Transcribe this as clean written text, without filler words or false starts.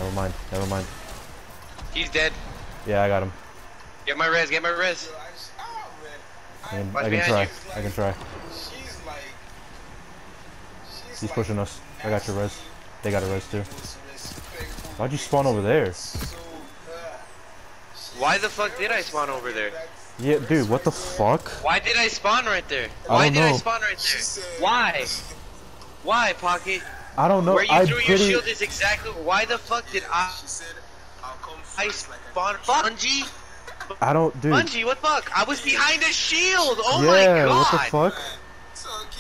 Never mind. Never mind. He's dead. Yeah, I got him. Get my res. Get my res. I can try. I can try. He's pushing us. I got your res. They got a res too. Why'd you spawn over there? Why the fuck did I spawn over there? Yeah, dude, what the fuck? Why did I spawn right there? I don't know. Why did I spawn right there? Why? Why, Pocket? I don't know. Where you threw your shield is exactly. Why the fuck did I spawn? Bungie? I don't, dude. Bungie, what the fuck? I was behind a shield! Oh yeah, my god! what the fuck?